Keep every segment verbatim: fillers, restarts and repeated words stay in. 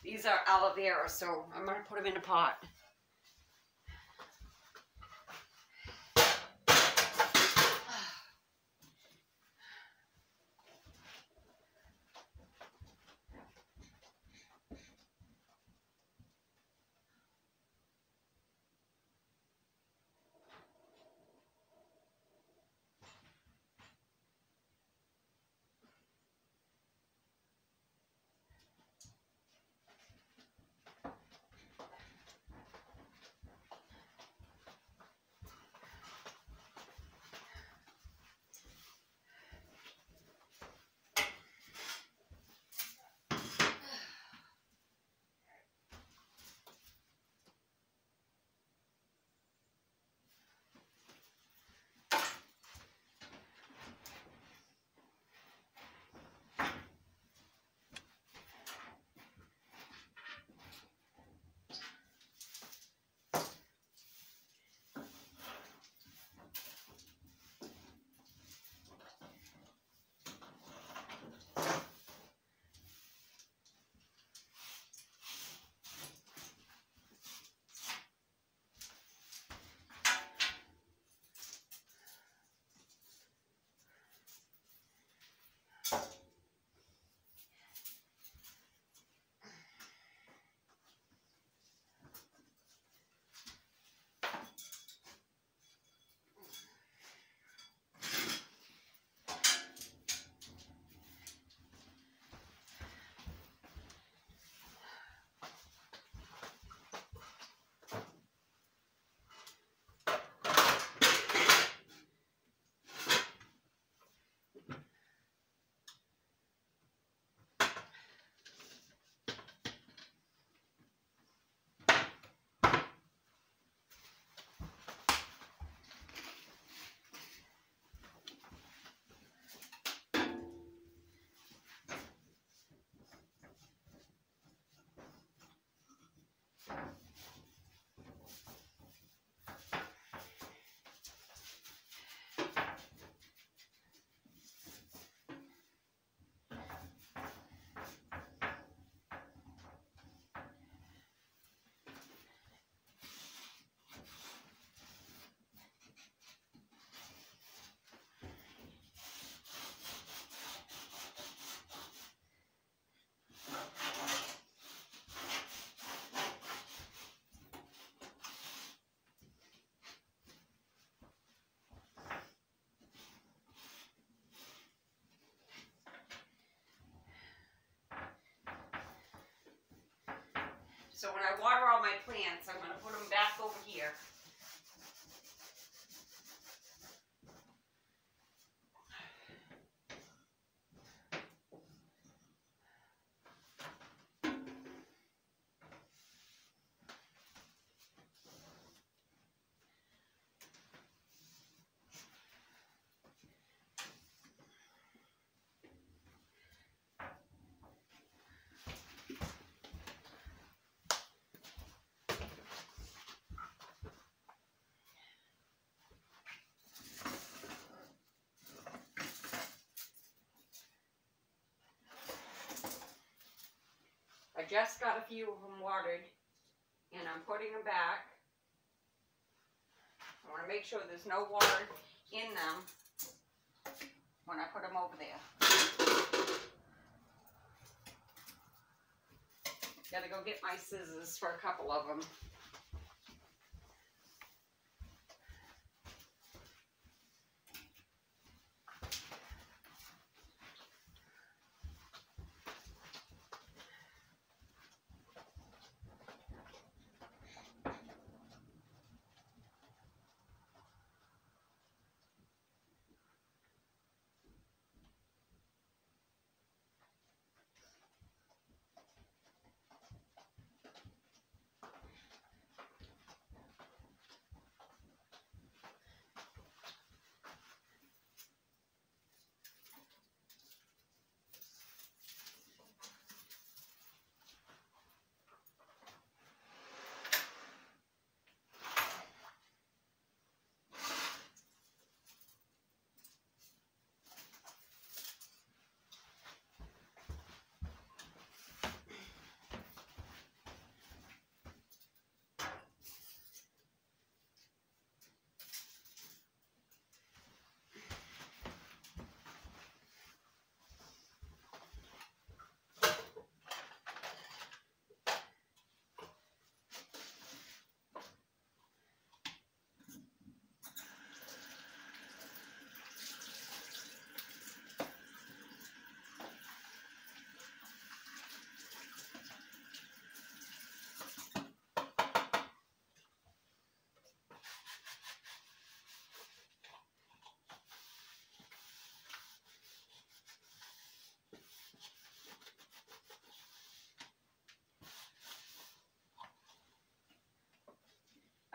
These are aloe vera, so I'm going to put them in a pot. So when I water all my plants, I'm going to put them back over here. I just got a few of them watered, and I'm putting them back. I want to make sure there's no water in them when I put them over there. Gotta go get my scissors for a couple of them.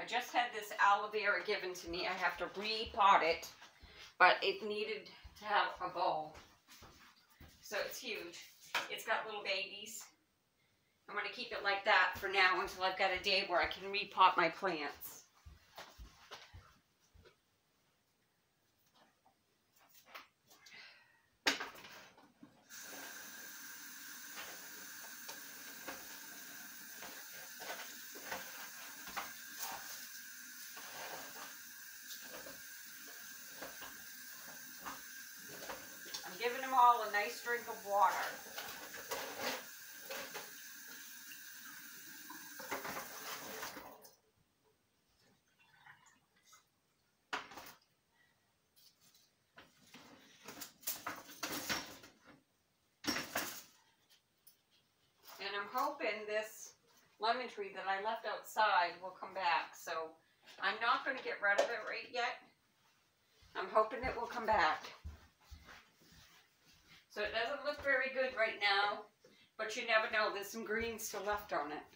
just had this aloe vera given to me. I have to repot it, but it needed to have a bowl. So it's huge. It's got little babies. I'm going to keep it like that for now until I've got a day where I can repot my plants. Giving them all a nice drink of water. And I'm hoping this lemon tree that I left outside will come back. So I'm not going to get rid of it right yet. I'm hoping it will come back. So it doesn't look very good right now, but you never know. There's some green still left on it.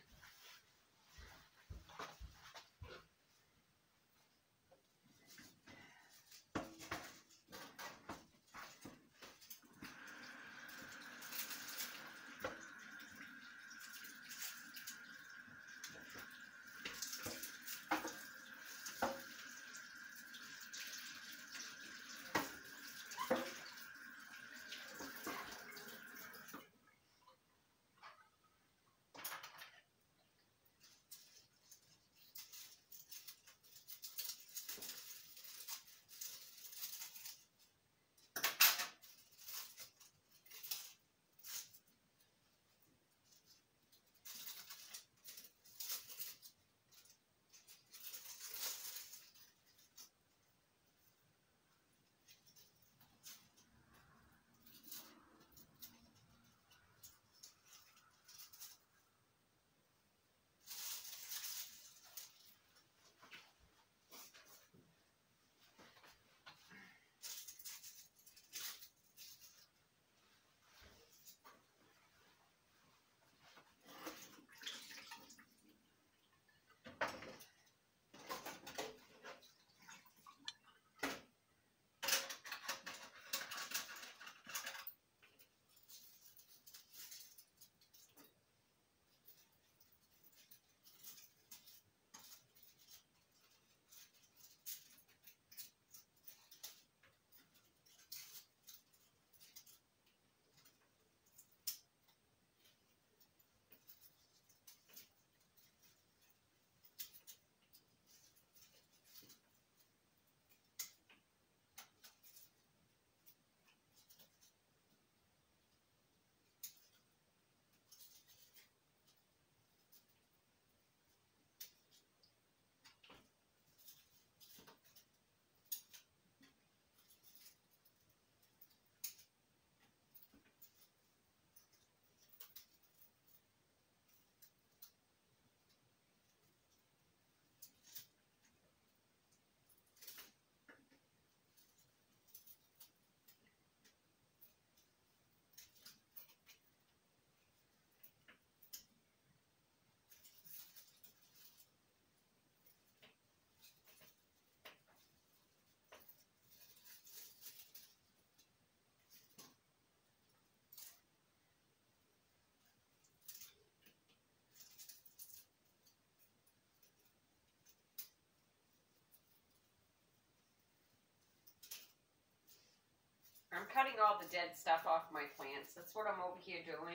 I'm cutting all the dead stuff off my plants. That's what I'm over here doing.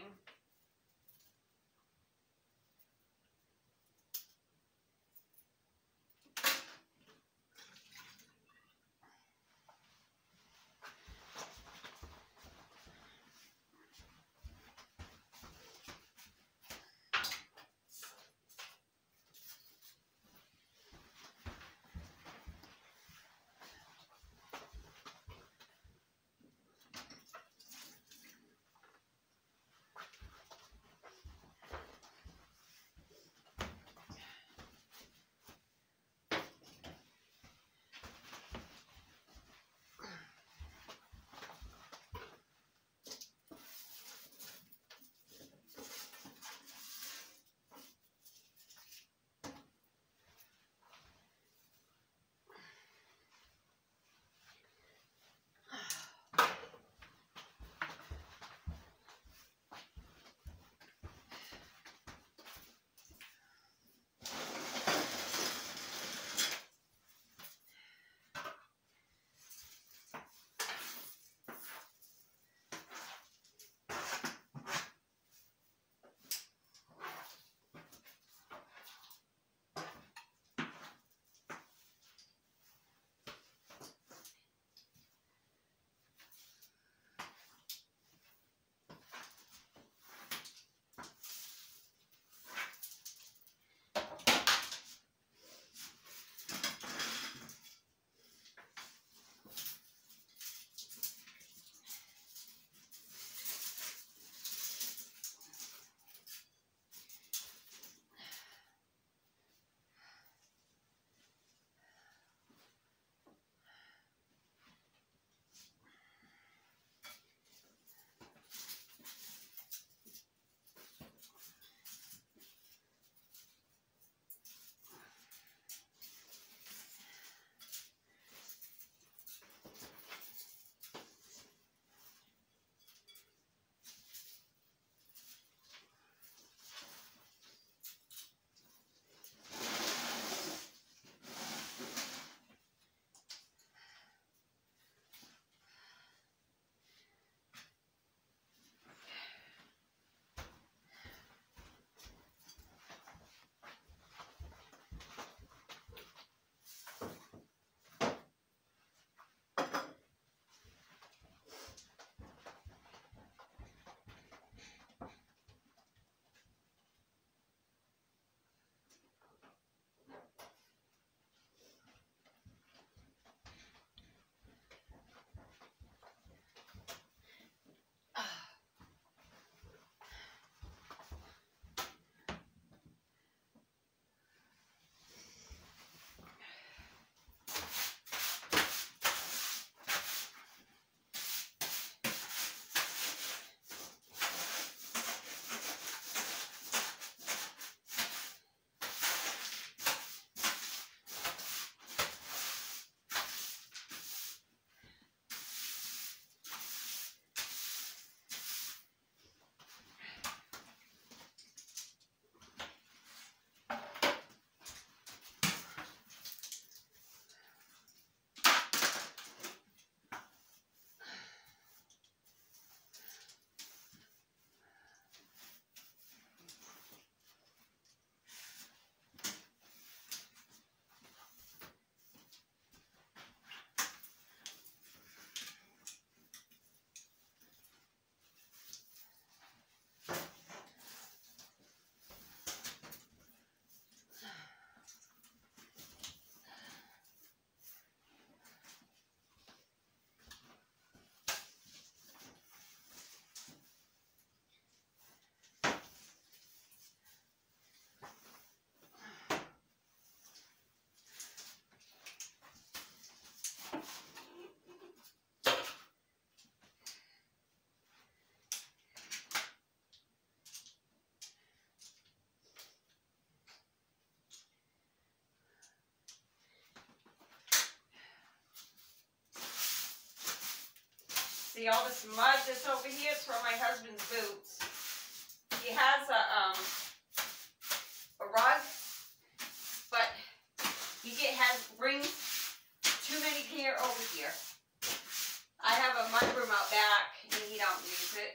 See all this mud that's over here? It's from my husband's boots. He has a, um, a rug, but he get, has, brings too many here over here. I have a mudroom out back, and he don't use it.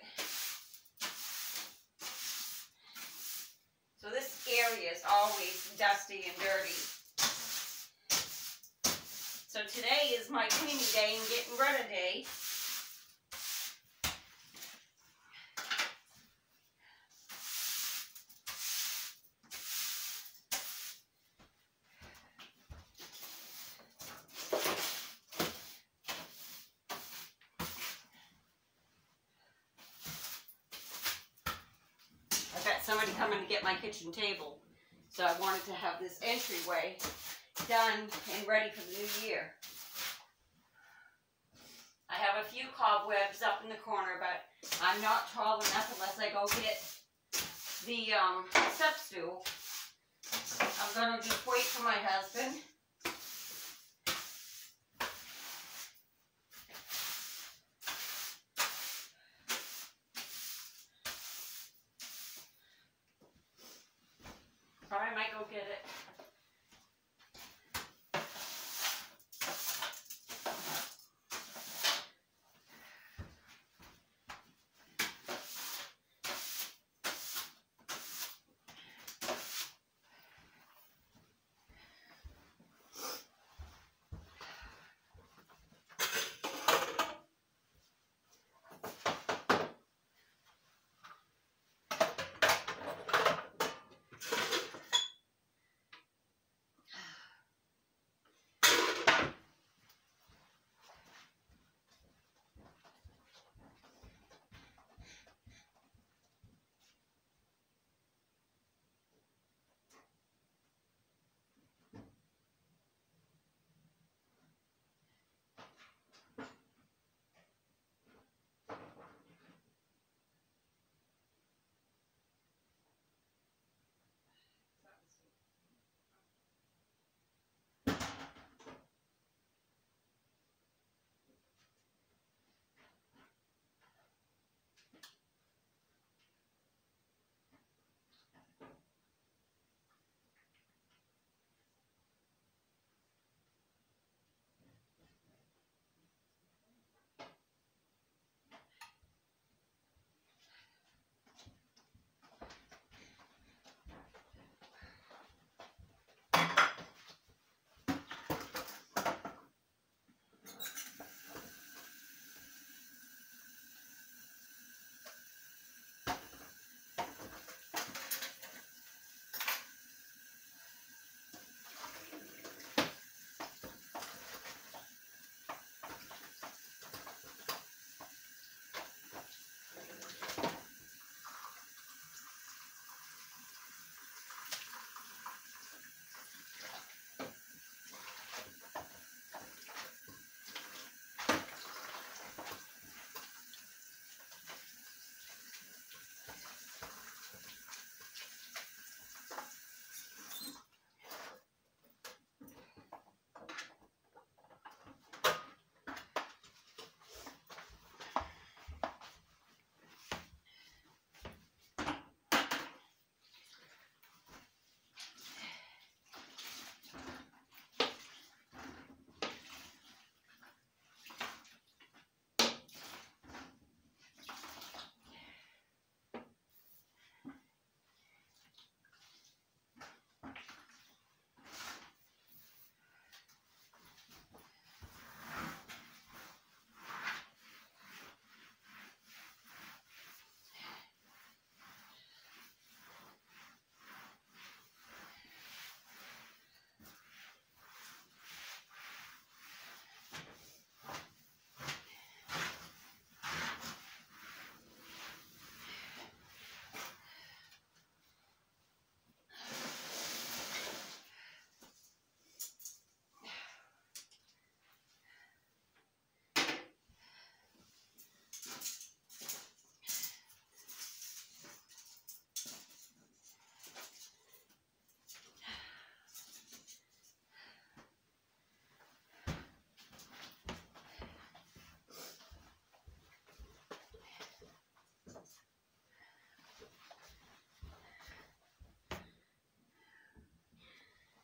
So this area is always dusty and dirty. So today is my cleaning day and getting rid of day. I've got somebody coming to get my kitchen table, so I wanted to have this entryway done and ready for the new year. I have a few cobwebs up in the corner, but I'm not tall enough unless I go get the um, step stool. I'm going to just wait for my husband. Or I might go get it.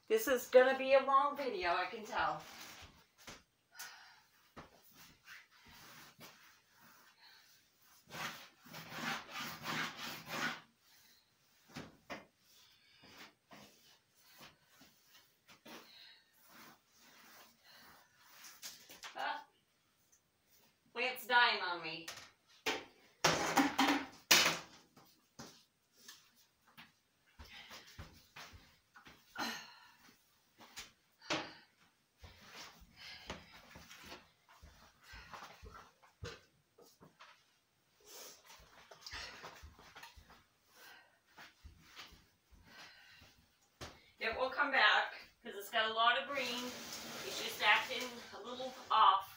This is going to be a long video, I can tell. Ah, plant's dying on me. It will come back because it's got a lot of green. It's just acting a little off.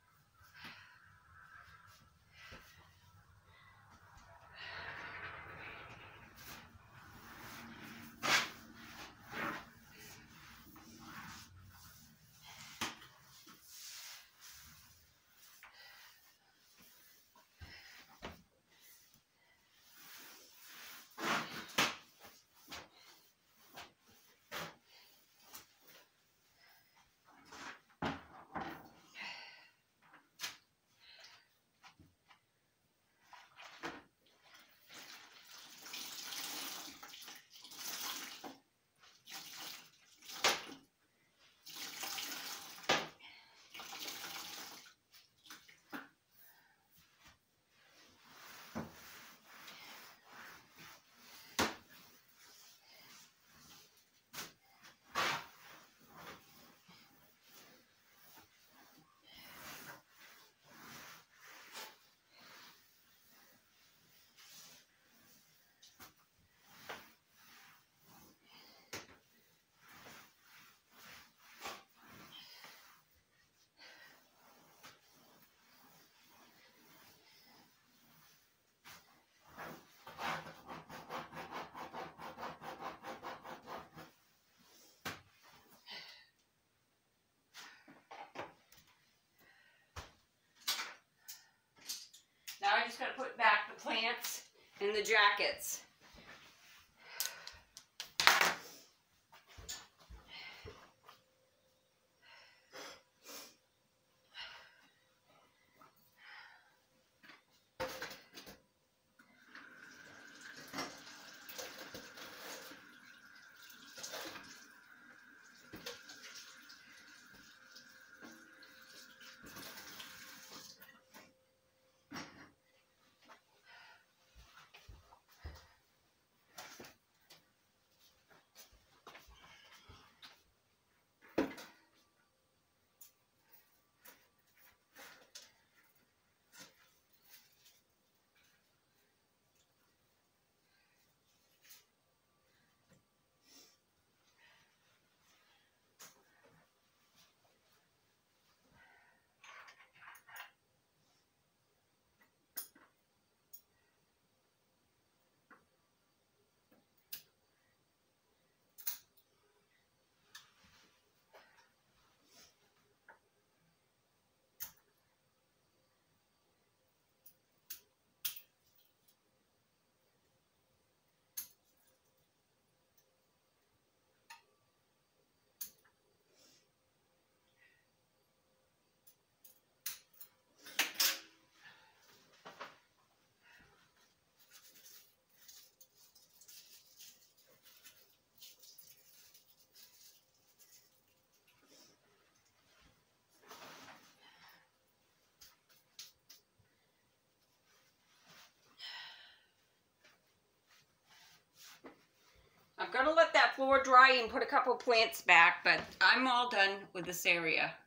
Now I just got to put back the plants and the jackets. I'm going to let that floor dry and put a couple plants back, but I'm all done with this area.